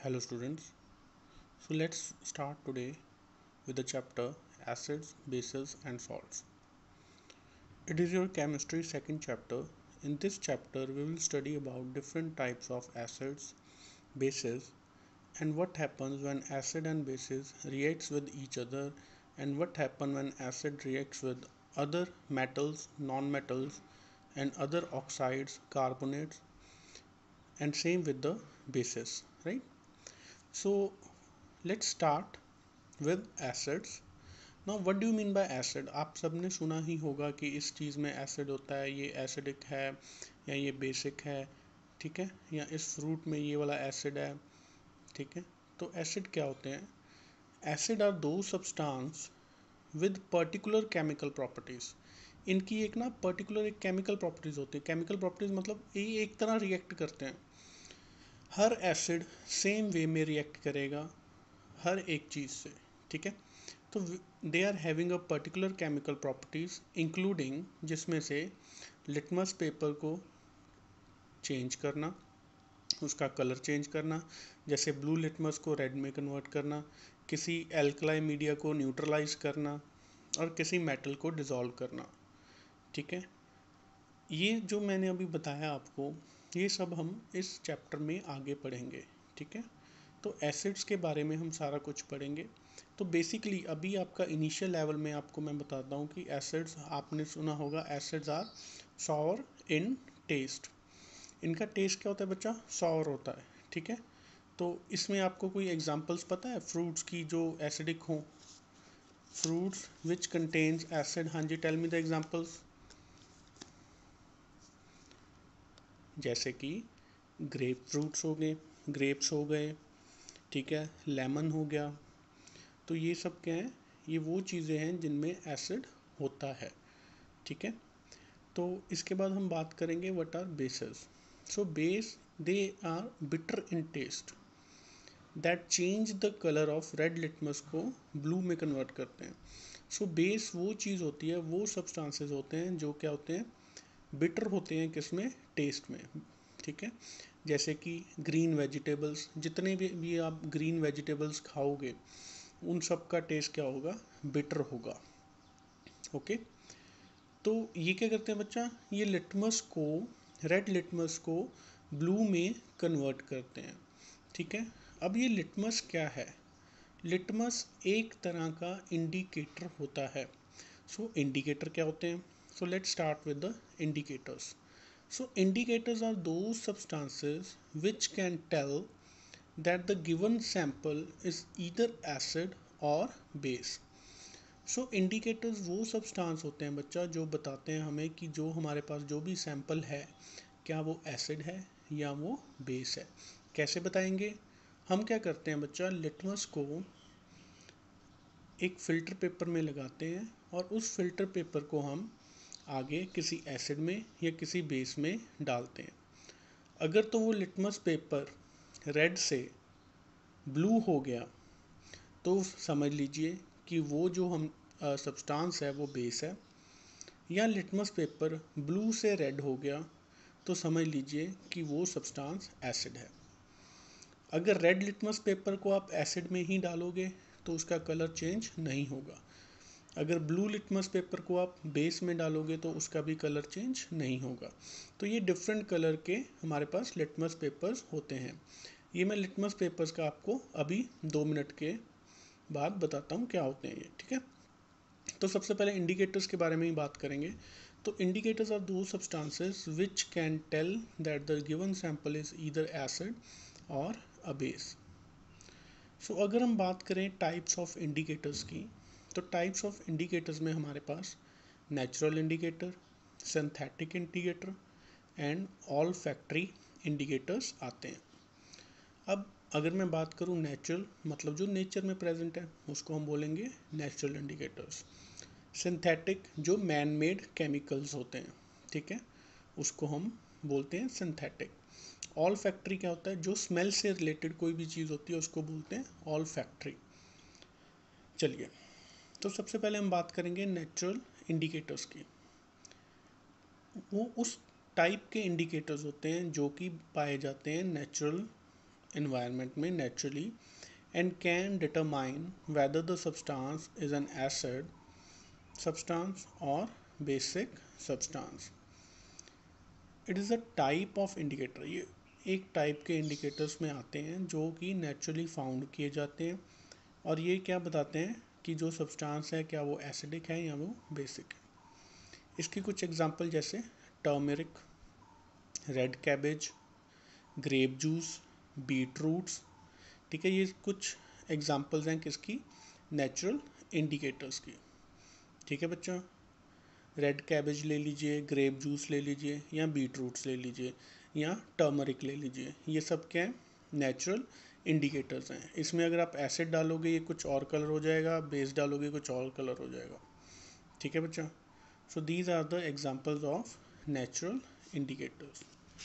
Hello students. So let's start today with the chapter Acids, Bases and Salts. It is your chemistry second chapter. In this chapter we will study about different types of acids, bases and what happens when acid and bases reacts with each other and what happens when acid reacts with other metals, non-metals and other oxides, carbonates and same with the bases, right? So let's start with acids. Now what do you mean by acid. आप सबने सुना ही होगा कि इस चीज़ में acid होता है, ये एसिडिक है या ये बेसिक है, ठीक है, या इस फ्रूट में ये वाला एसिड है, ठीक है। तो एसिड क्या होते हैं? Acid are those substance with particular chemical properties. इनकी एक ना पर्टिकुलर एक केमिकल प्रॉपर्टीज़ होती है। केमिकल प्रॉपर्टीज़ मतलब ये एक तरह रिएक्ट करते हैं। हर एसिड सेम वे में रिएक्ट करेगा हर एक चीज़ से, ठीक है। तो they are having a particular chemical properties including, जिसमें से लिटमस पेपर को चेंज करना, उसका कलर चेंज करना, जैसे ब्लू लिटमस को रेड में कन्वर्ट करना, किसी एल्कलाई मीडिया को न्यूट्रलाइज करना और किसी मेटल को डिज़ोल्व करना, ठीक है। ये जो मैंने अभी बताया आपको, ये सब हम इस चैप्टर में आगे पढ़ेंगे, ठीक है। तो एसिड्स के बारे में हम सारा कुछ पढ़ेंगे। तो बेसिकली अभी आपका इनिशियल लेवल में आपको मैं बताता हूँ कि एसिड्स, आपने सुना होगा acids are sour in taste. इनका टेस्ट क्या होता है बच्चा? सॉवर होता है, ठीक है। तो इसमें आपको कोई एग्जांपल्स पता है फ्रूट्स की जो एसिडिक हो? फ्रूट्स विच कंटेन्स एसिड, हाँ जी, टेल मी द एग्जांपल्स। जैसे कि ग्रेप फ्रूट्स हो गए, ग्रेप्स हो गए, ठीक है, लेमन हो गया। तो ये सब क्या है? ये वो चीज़ें हैं जिनमें एसिड होता है, ठीक है। तो इसके बाद हम बात करेंगे what are bases. So base, they are bitter in taste that change the colour of red litmus को ब्लू में कन्वर्ट करते हैं। सो बेस वो चीज़ होती है, वो सब्सटेंसेस होते हैं जो क्या होते हैं? बिटर होते हैं, किसमें? टेस्ट में, ठीक है। जैसे कि ग्रीन वेजिटेबल्स, जितने भी आप ग्रीन वेजिटेबल्स खाओगे उन सब का टेस्ट क्या होगा? बिटर होगा, ओके। तो ये क्या करते हैं बच्चा? ये लिटमस को, रेड लिटमस को ब्लू में कन्वर्ट करते हैं, ठीक है। अब ये लिटमस क्या है? लिटमस एक तरह का इंडिकेटर होता है। सो इंडिकेटर क्या होते हैं? So let's start with the indicators. So indicators are those substances which can tell that the given sample is either acid or base. So indicators वो सब्सटेंस होते हैं बच्चा जो बताते हैं हमें कि जो हमारे पास जो भी सैंपल है क्या वो एसिड है या वो बेस है। कैसे बताएंगे? हम क्या करते हैं बच्चा, लिटमस को एक फ़िल्टर पेपर में लगाते हैं और उस फिल्टर पेपर को हम आगे किसी एसिड में या किसी बेस में डालते हैं। अगर तो वो लिटमस पेपर रेड से ब्लू हो गया तो समझ लीजिए कि वो जो हम सब्सटेंस है वो बेस है। या लिटमस पेपर ब्लू से रेड हो गया तो समझ लीजिए कि वो सब्सटेंस एसिड है। अगर रेड लिटमस पेपर को आप एसिड में ही डालोगे तो उसका कलर चेंज नहीं होगा। अगर ब्लू लिटमस पेपर को आप बेस में डालोगे तो उसका भी कलर चेंज नहीं होगा। तो ये डिफरेंट कलर के हमारे पास लिटमस पेपर्स होते हैं। ये मैं लिटमस पेपर्स का आपको अभी 2 मिनट के बाद बताता हूँ क्या होते हैं ये, ठीक है। तो सबसे पहले इंडिकेटर्स के बारे में ही बात करेंगे। तो indicators are those substances which can tell that the given sample is either acid or a base. सो अगर हम बात करें टाइप्स ऑफ इंडिकेटर्स की, तो टाइप्स ऑफ इंडिकेटर्स में हमारे पास natural indicator, synthetic indicator and olfactory indicators आते हैं। अब अगर मैं बात करूं नेचुरल, मतलब जो नेचर में प्रेजेंट है उसको हम बोलेंगे नेचुरल इंडिकेटर्स। सिंथेटिक जो मैन मेड केमिकल्स होते हैं, ठीक है, उसको हम बोलते हैं सिंथेटिक। ऑल फैक्ट्री क्या होता है? जो स्मेल से रिलेटेड कोई भी चीज़ होती है उसको बोलते हैं ऑल फैक्ट्री। चलिए, तो सबसे पहले हम बात करेंगे नेचुरल इंडिकेटर्स की। वो उस टाइप के इंडिकेटर्स होते हैं जो कि पाए जाते हैं नेचुरल environment में naturally and can determine whether the substance is an acid substance or basic substance. It is a type of indicator, ये एक टाइप के इंडिकेटर्स में आते हैं जो कि नेचुरली फाउंड किए जाते हैं और ये क्या बताते हैं कि जो सब्सटेंस है क्या वो एसिडिक है या वो बेसिक है। इसकी कुछ एग्जांपल जैसे turmeric, red cabbage, grape juice, beet roots, ठीक है, ये कुछ एग्जांपल्स हैं किसकी, नेचुरल इंडिकेटर्स की। ठीक है बच्चों, रेड कैबेज ले लीजिए, ग्रेप जूस ले लीजिए या बीट रूट्स ले लीजिए या टर्मरिक ले लीजिए, ये सब क्या है, नेचुरल इंडिकेटर्स हैं। इसमें अगर आप एसिड डालोगे ये कुछ और कलर हो जाएगा, बेस डालोगे कुछ और कलर हो जाएगा। ठीक है बच्चों, so these are the examples of natural indicators.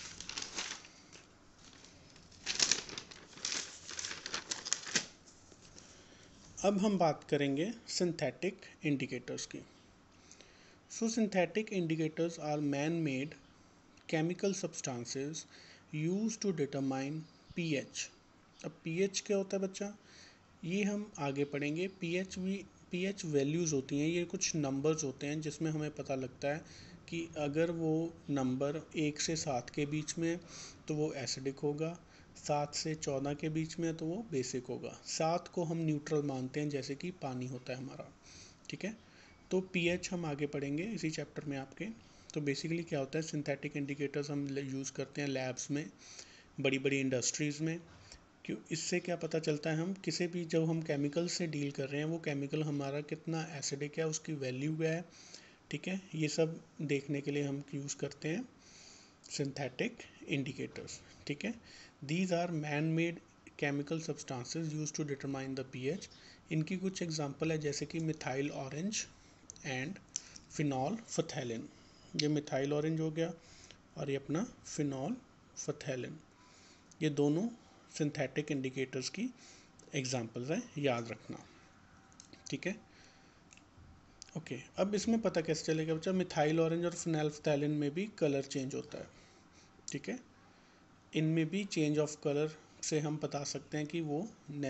अब हम बात करेंगे सिंथेटिक इंडिकेटर्स की। So synthetic indicators are man made chemical substances used to determine pH। अब pH क्या होता है बच्चा, ये हम आगे पढ़ेंगे। pH वैल्यूज़ होती हैं, ये कुछ नंबर्स होते हैं जिसमें हमें पता लगता है कि अगर वो नंबर 1 से 7 के बीच में तो वो एसिडिक होगा, 7 से 14 के बीच में तो वो बेसिक होगा। 7 को हम न्यूट्रल मानते हैं जैसे कि पानी होता है हमारा। ठीक है, तो pH हम आगे पढ़ेंगे इसी चैप्टर में आपके। तो बेसिकली क्या होता है, सिंथेटिक इंडिकेटर्स हम यूज़ करते हैं लैब्स में, बड़ी बड़ी इंडस्ट्रीज़ में। क्यों, इससे क्या पता चलता है, हम किसी भी जब हम केमिकल से डील कर रहे हैं वो केमिकल हमारा कितना एसिडिक है, उसकी वैल्यू क्या है। ठीक है, ये सब देखने के लिए हम यूज़ करते हैं सिंथेटिक इंडिकेटर्स। ठीक है, these are man made chemical substances use to determine the pH. इनकी कुछ एग्जांपल है जैसे कि methyl orange and phenolphthalein. ये मिथाइल ऑरेंज हो गया और ये अपना फिनॉल फथैलिन, ये दोनों सिंथेटिक इंडिकेटर्स की एग्जांपल्स हैं, याद रखना। ठीक है, ओके, अब इसमें पता कैसे चलेगा बच्चा, मिथाइल ऑरेंज और फिनाइलफ्थैलिन में भी कलर चेंज होता है। ठीक है, इनमें भी चेंज ऑफ कलर से हम बता सकते हैं कि वो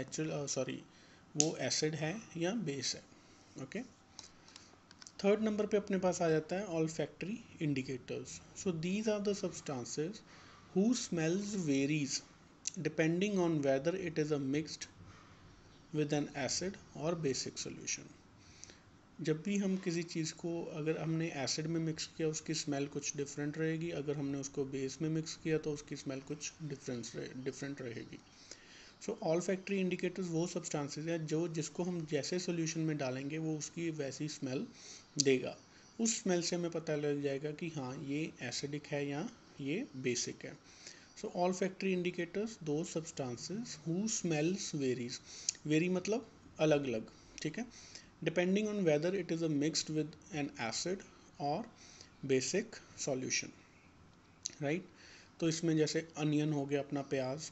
वो एसिड है या बेस है। ओके, थर्ड नंबर पे अपने पास आ जाता है olfactory indicators. So these are the substances who smells varies depending on whether it is a mixed with an acid or basic solution. जब भी हम किसी चीज़ को अगर हमने एसिड में मिक्स किया उसकी स्मेल कुछ डिफरेंट रहेगी, अगर हमने उसको बेस में मिक्स किया तो उसकी स्मेल कुछ डिफरेंट रहेगी। सो ऑल फैक्ट्री इंडिकेटर्स वो सब्सटेंसेस हैं जो जिसको हम जैसे सोल्यूशन में डालेंगे वो उसकी वैसी स्मेल देगा। उस स्मेल से हमें पता लग जाएगा कि हाँ ये एसिडिक है या ये बेसिक है। So olfactory indicators those substances who smells varies, vary मतलब अलग अलग। ठीक है, depending on whether it is a mixed with an acid or basic solution. Right, तो इसमें जैसे अनियन हो गया अपना प्याज,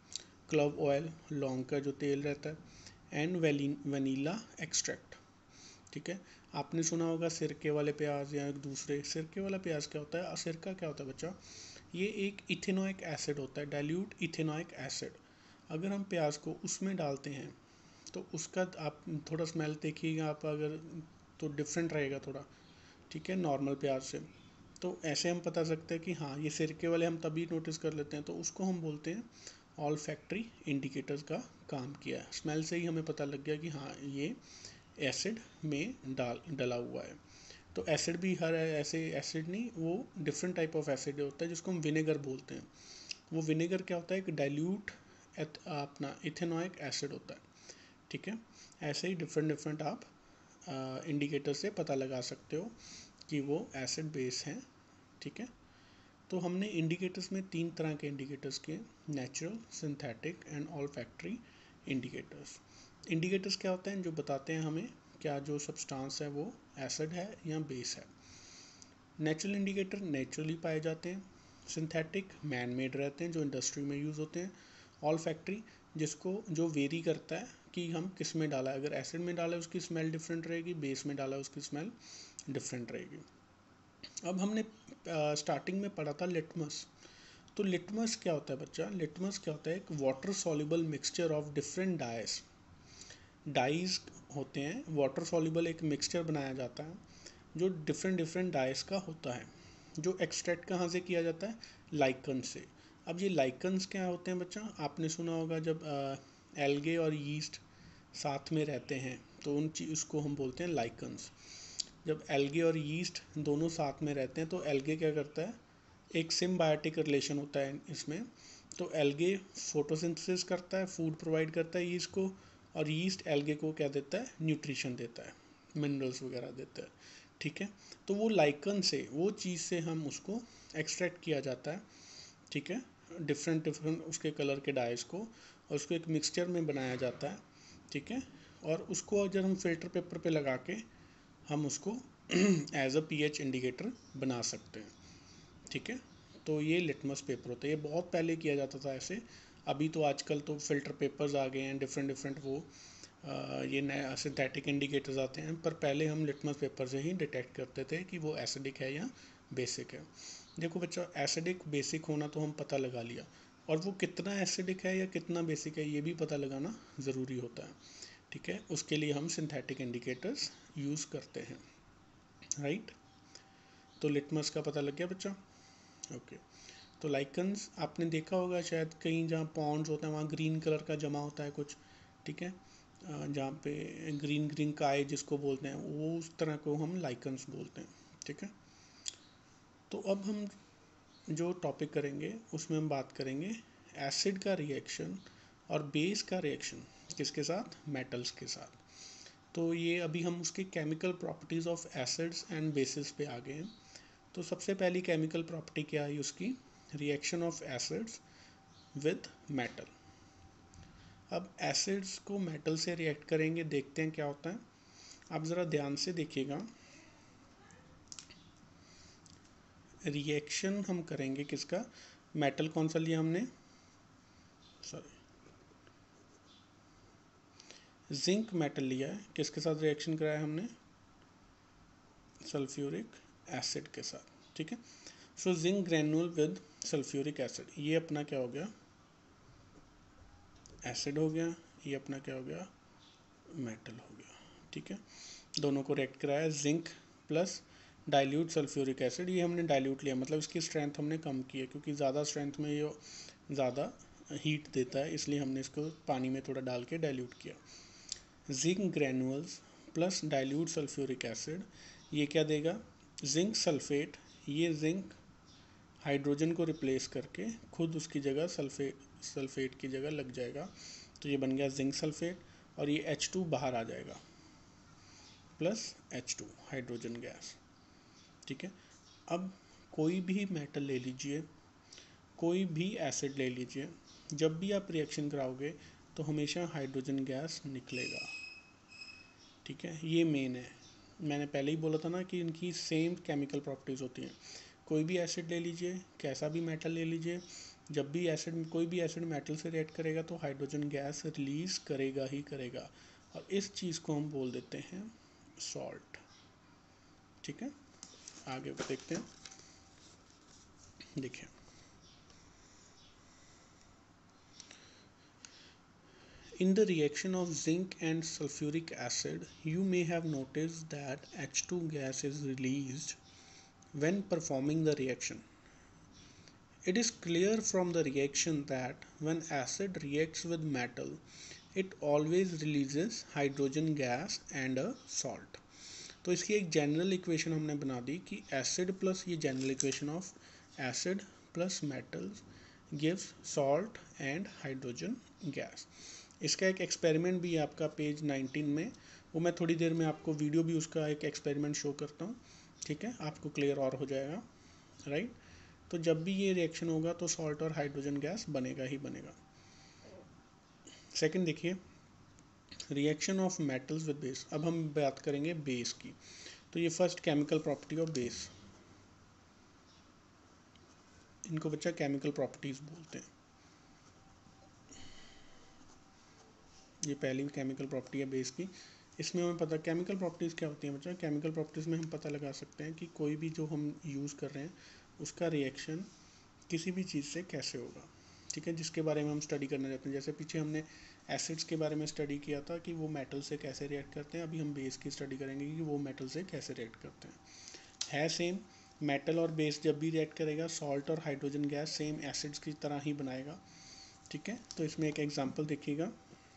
क्लव ऑयल लौंग का जो तेल रहता है, एंड वनीला एक्सट्रैक्ट। ठीक है, आपने सुना होगा सिरके वाले प्याज या दूसरे। सिरके वाला प्याज क्या होता है, सिरका क्या होता है बच्चा, ये एक इथेनोइक एसिड होता है, डाइल्यूट इथेनोइक एसिड। अगर हम प्याज को उसमें डालते हैं तो उसका आप थोड़ा स्मेल देखिएगा आप अगर, तो डिफरेंट रहेगा थोड़ा। ठीक है, नॉर्मल प्याज से। तो ऐसे हम बता सकते हैं कि हाँ ये सिरके वाले हम तभी नोटिस कर लेते हैं, तो उसको हम बोलते हैं ऑल फैक्ट्री इंडिकेटर्स का काम किया है। स्मेल से ही हमें पता लग गया कि हाँ ये एसिड में डला हुआ है। तो एसिड भी हर ऐसे एसिड नहीं, वो डिफरेंट टाइप ऑफ एसिड होता है जिसको हम विनेगर बोलते हैं। वो विनेगर क्या होता है, एक डाइल्यूट अपना इथेनोइक एसिड होता है। ठीक है, ऐसे ही डिफरेंट आप इंडिकेटर से पता लगा सकते हो कि वो एसिड बेस हैं। ठीक है, तो हमने इंडिकेटर्स में 3 तरह के इंडिकेटर्स किए, natural, synthetic and olfactory indicators. Indicators क्या होते हैं, जो बताते हैं हमें क्या जो सब्सटेंस है वो एसिड है या बेस है। नेचुरल इंडिकेटर नेचुरली पाए जाते हैं, सिंथेटिक मैन मेड रहते हैं जो इंडस्ट्री में यूज़ होते हैं, ऑल फैक्ट्री जिसको जो वेरी करता है कि हम किस में डाला है, अगर एसिड में डाला है उसकी स्मेल डिफरेंट रहेगी, बेस में डाला है उसकी स्मेल डिफरेंट रहेगी। अब हमने स्टार्टिंग में पढ़ा था लिटमस। तो लिटमस क्या होता है बच्चा, लिटमस क्या होता है, एक water soluble mixture of different dyes. Dyes होते हैं, वाटर सॉल्युबल एक मिक्सचर बनाया जाता है जो डिफरेंट डिफरेंट डाइस का होता है, जो एक्सट्रैक्ट कहाँ से किया जाता है, लाइकन से। अब ये लाइकन्स क्या होते हैं बच्चा, आपने सुना होगा जब एल्गे और यीस्ट साथ में रहते हैं तो उन चीज़ को हम बोलते हैं लाइकन्स। जब एल्गे और यीस्ट दोनों साथ में रहते हैं तो एल्गे क्या करता है, एक सिम्बायोटिक रिलेशन होता है इसमें। तो एल्गे फोटोसिंथेसिस करता है, फूड प्रोवाइड करता है यीस्ट को, और यीस्ट एल्गे को क्या देता है, न्यूट्रिशन देता है, मिनरल्स वगैरह देता है। ठीक है, तो वो लाइकन से, वो चीज़ से हम उसको एक्सट्रैक्ट किया जाता है। ठीक है, डिफरेंट डिफरेंट उसके कलर के डाइस को, और उसको एक मिक्सचर में बनाया जाता है। ठीक है, और उसको जब हम फिल्टर पेपर पे लगा के हम उसको एज अ पीएच इंडिकेटर बना सकते हैं। ठीक है, तो ये लिटमस पेपर होता है, ये बहुत पहले किया जाता था ऐसे। अभी तो आजकल तो फिल्टर पेपर्स आ गए हैं, डिफरेंट डिफरेंट वो ये नए सिंथेटिक इंडिकेटर्स आते हैं, पर पहले हम लिटमस पेपर से ही डिटेक्ट करते थे कि वो एसिडिक है या बेसिक है। देखो बच्चा, एसिडिक बेसिक होना तो हम पता लगा लिया, और वो कितना एसिडिक है या कितना बेसिक है ये भी पता लगाना ज़रूरी होता है। ठीक है, उसके लिए हम सिंथेटिक इंडिकेटर्स यूज़ करते हैं, राइट। तो लिटमस का पता लग गया बच्चा, ओके। तो लाइकन्स आपने देखा होगा शायद कहीं जहाँ पॉन्ड्स होते हैं वहाँ ग्रीन कलर का जमा होता है कुछ। ठीक है, जहाँ पे ग्रीन ग्रीन काय जिसको बोलते हैं, वो उस तरह को हम लाइकन्स बोलते हैं। ठीक है, तो अब हम जो टॉपिक करेंगे उसमें हम बात करेंगे एसिड का रिएक्शन और बेस का रिएक्शन किसके साथ, मेटल्स के साथ। तो ये अभी हम उसके chemical properties of acids and bases पे आ गए हैं। तो सबसे पहली केमिकल प्रॉपर्टी क्या है उसकी, reaction of acids with metal. अब एसिड्स को मेटल से रिएक्ट करेंगे, देखते हैं क्या होता है। आप ज़रा ध्यान से देखिएगा, रिएक्शन हम करेंगे किसका, मेटल कौन सा लिया हमने, सॉरी जिंक मेटल लिया है, किसके साथ रिएक्शन कराया हमने, सल्फ्यूरिक एसिड के साथ। ठीक है, so zinc granule with sulphuric acid, ये अपना क्या हो गया, एसिड हो गया, ये अपना क्या हो गया, मेटल हो गया। ठीक है, दोनों को रिएक्ट कराया, zinc plus dilute sulphuric acid, ये हमने डाइल्यूट लिया, मतलब इसकी स्ट्रेंथ हमने कम की है, क्योंकि ज़्यादा स्ट्रेंथ में ये ज़्यादा हीट देता है, इसलिए हमने इसको पानी में थोड़ा डाल के डाइल्यूट किया। Zinc granules plus dilute sulphuric acid, ये क्या देगा, जिंक सल्फेट, ये जिंक हाइड्रोजन को रिप्लेस करके खुद उसकी जगह सल्फेट की जगह लग जाएगा, तो ये बन गया जिंक सल्फेट, और ये H2 बाहर आ जाएगा प्लस H2 हाइड्रोजन गैस। ठीक है, अब कोई भी मेटल ले लीजिए, कोई भी एसिड ले लीजिए, जब भी आप रिएक्शन कराओगे तो हमेशा हाइड्रोजन गैस निकलेगा। ठीक है, ये मेन है, मैंने पहले ही बोला था ना कि इनकी सेम केमिकल प्रॉपर्टीज़ होती हैं। कोई भी एसिड ले लीजिए, कैसा भी मेटल ले लीजिए, जब भी एसिड, कोई भी एसिड मेटल से रिएक्ट करेगा तो हाइड्रोजन गैस रिलीज़ करेगा ही करेगा, और इस चीज़ को हम बोल देते हैं सॉल्ट। ठीक है, आगे देखते हैं, देखिए in the reaction of zinc and sulfuric acid, you may have noticed that H2 gas is released when performing the reaction. It is clear from the reaction that when acid reacts with metal, it always releases hydrogen gas and a salt. तो इसकी एक general equation हमने बना दी कि acid plus ये general equation of acid plus metal gives salt and hydrogen gas. इसका एक एक्सपेरिमेंट भी है आपका पेज 19 में, वो मैं थोड़ी देर में आपको वीडियो भी उसका एक एक्सपेरिमेंट शो करता हूँ। ठीक है, आपको क्लियर और हो जाएगा, राइट। तो जब भी ये रिएक्शन होगा तो सॉल्ट और हाइड्रोजन गैस बनेगा ही बनेगा। सेकंड देखिए, reaction of metals with base. अब हम बात करेंगे बेस की, तो ये first chemical property of base, इनको बच्चा केमिकल प्रॉपर्टीज बोलते हैं। ये पहली केमिकल प्रॉपर्टी है बेस की। इसमें हमें पता केमिकल प्रॉपर्टीज़ क्या होती हैं बच्चा, केमिकल प्रॉपर्टीज़ में हम पता लगा सकते हैं कि कोई भी जो हम यूज़ कर रहे हैं उसका रिएक्शन किसी भी चीज़ से कैसे होगा, ठीक है, जिसके बारे में हम स्टडी करना चाहते हैं। जैसे पीछे हमने एसिड्स के बारे में स्टडी किया था कि वो मेटल से कैसे रिएक्ट करते हैं, अभी हम बेस की स्टडी करेंगे कि वो मेटल से कैसे रिएक्ट करते हैं। है सेम, मेटल और बेस जब भी रिएक्ट करेगा सॉल्ट और हाइड्रोजन गैस सेम एसिड्स की तरह ही बनाएगा, ठीक है। तो इसमें एक एग्जांपल देखिएगा,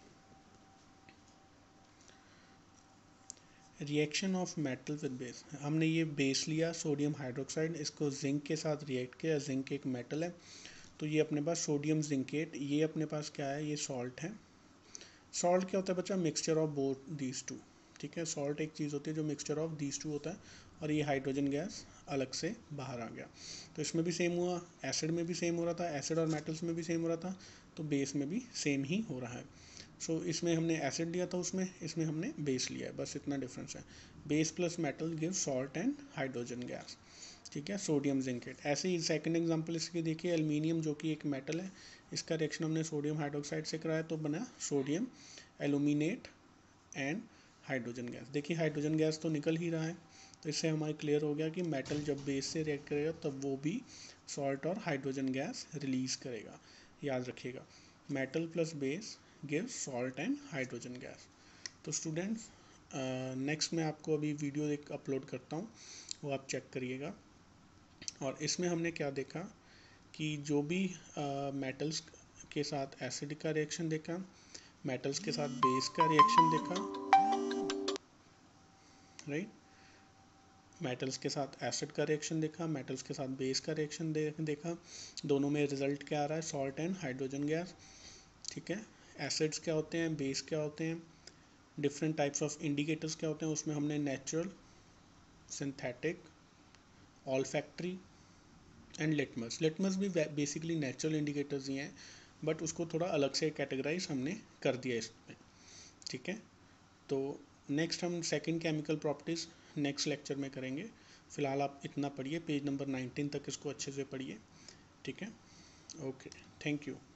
reaction of metal with base. हमने ये बेस लिया सोडियम हाइड्रोक्साइड, इसको जिंक के साथ रिएक्ट किया, जिंक एक मेटल है तो ये अपने पास सोडियम जिंकेट, ये अपने पास क्या है, ये सॉल्ट है। सॉल्ट क्या होता है बच्चा, mixture of both these two, ठीक है। सॉल्ट एक चीज़ होती है जो मिक्सचर ऑफ दीज टू होता है, और ये हाइड्रोजन गैस अलग से बाहर आ गया। तो इसमें भी सेम हुआ, एसिड में भी सेम हो रहा था, एसिड और मेटल्स में भी सेम हो रहा था, तो बेस में भी सेम ही हो रहा है। सो इसमें हमने एसिड लिया था, उसमें इसमें हमने बेस लिया है, बस इतना डिफरेंस है। Base plus metal give salt and hydrogen gas, ठीक है, सोडियम जिंकेट। ऐसे ही सेकंड एग्जांपल इसकी देखिए, एल्युमिनियम जो कि एक मेटल है, इसका रिएक्शन हमने सोडियम हाइड्रोक्साइड से कराया तो बना sodium aluminate and hydrogen gas. देखिए हाइड्रोजन गैस तो निकल ही रहा है, तो इससे हमारे क्लियर हो गया कि मेटल जब बेस से रिएक्ट करेगा तब वो भी सॉल्ट और हाइड्रोजन गैस रिलीज करेगा। याद रखिएगा, metal plus base give salt and hydrogen gas. तो स्टूडेंट्स, नेक्स्ट मैं आपको अभी वीडियो एक अपलोड करता हूँ, वो आप चेक करिएगा। और इसमें हमने क्या देखा कि जो भी मेटल्स के साथ एसिड का रिएक्शन देखा, मेटल्स के साथ बेस का रिएक्शन देखा, राइट, मेटल्स के साथ एसिड का रिएक्शन देखा, मेटल्स के साथ बेस का रिएक्शन देखा, दोनों में रिजल्ट क्या आ रहा है, सॉल्ट एंड हाइड्रोजन गैस, ठीक है। एसिड्स क्या होते हैं, बेस क्या होते हैं, डिफरेंट टाइप्स ऑफ इंडिकेटर्स क्या होते हैं, उसमें हमने natural, synthetic, olfactory and litmus. Litmus भी बेसिकली नेचुरल इंडिकेटर्स ही हैं, बट उसको थोड़ा अलग से कैटेगराइज हमने कर दिया इसमें, ठीक है। तो नेक्स्ट हम second chemical properties next lecture में करेंगे। फिलहाल आप इतना पढ़िए, पेज नंबर 19 तक इसको अच्छे से पढ़िए, ठीक है। Okay, thank you.